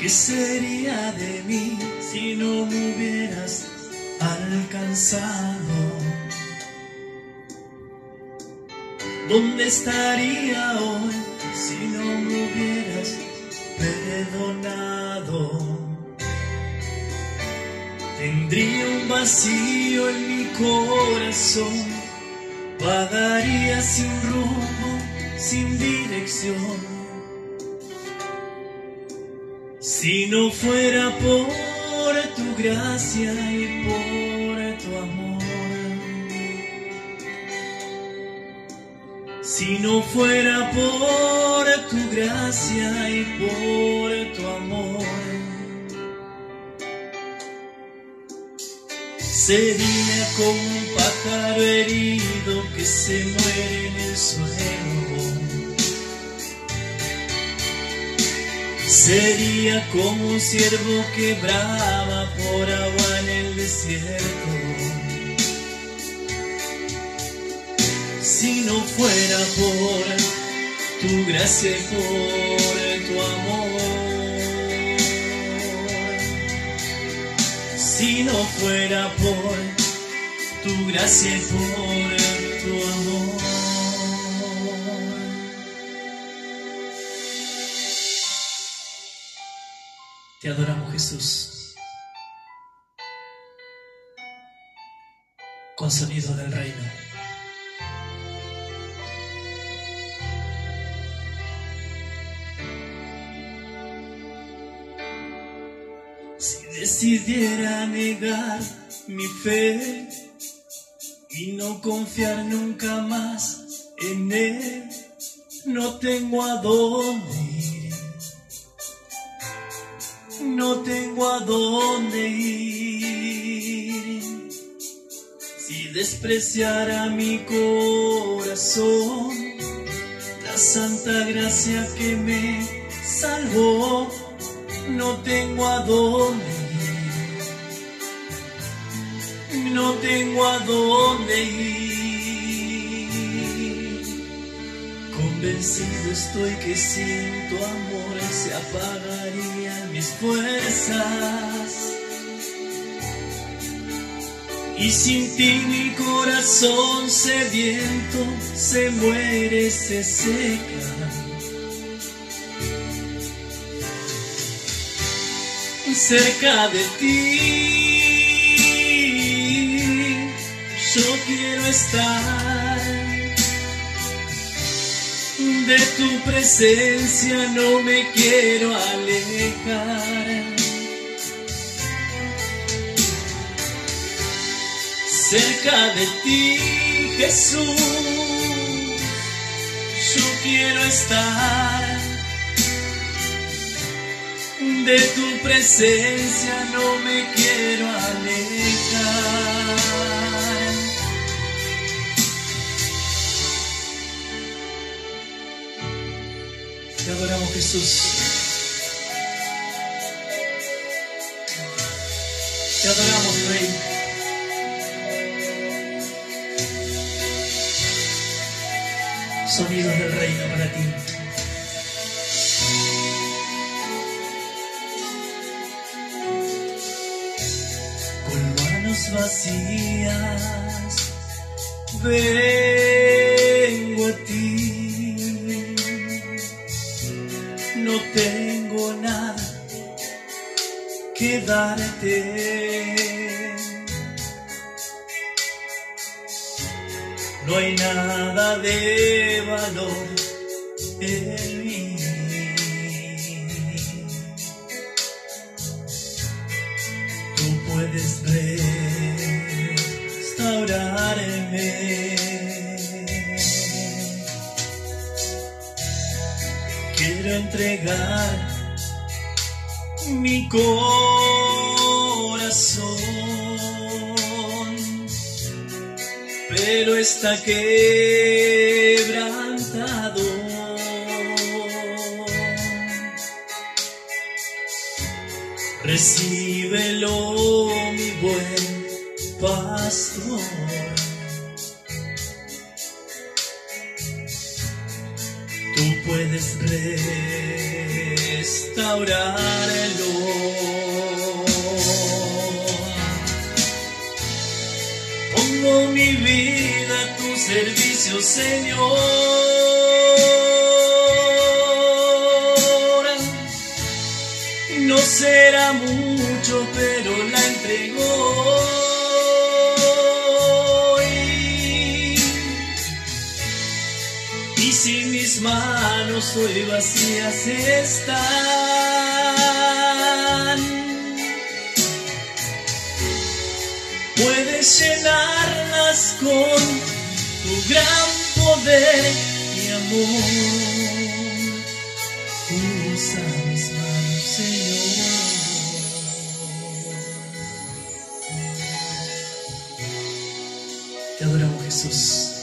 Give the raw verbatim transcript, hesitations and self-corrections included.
¿Qué sería de mí si no me hubieras alcanzado? ¿Dónde estaría hoy si no me hubieras perdonado? Tendría un vacío en mi corazón, vagaría sin rumbo, sin dirección. Si no fuera por tu gracia y por tu amor, si no fuera por tu gracia y por tu amor, sería como un pájaro herido que se muere en el suelo. Sería como un ciervo que brama por agua en el desierto. Si no fuera por tu gracia y por tu amor, si no fuera por tu gracia y por tu amor. Te adoramos, Jesús, con sonido del reino. Si decidiera negar mi fe y no confiar nunca más en Él, no tengo a dónde ir, no tengo a dónde ir. Si despreciara mi corazón la santa gracia que me salvó, no tengo a dónde ir, no tengo a dónde ir. Convencido estoy que sin tu amor se apagarían mis fuerzas, y sin ti mi corazón sediento se muere, se seca. Cerca de ti yo quiero estar, de tu presencia no me quiero alejar. Cerca de ti, Jesús, yo quiero estar, de tu presencia no me quiero alejar. Te adoramos, Jesús. Te adoramos, Rey. Sonidos del reino para ti. Vacías vengo a ti, no tengo nada que darte, no hay nada de valor en mí. Tú puedes restaurarme, quiero entregar mi corazón, pero está quebrantado. Recíbelo, mi buen pastor. Tú puedes restaurarlo. Pongo mi vida a tu servicio, Señor. No será mucho, pero la entrego hoy. Y si mis manos hoy vacías están, puedes llenarlas con tu gran poder y amor. Usa mis manos, Señor. Te adoramos, Jesús.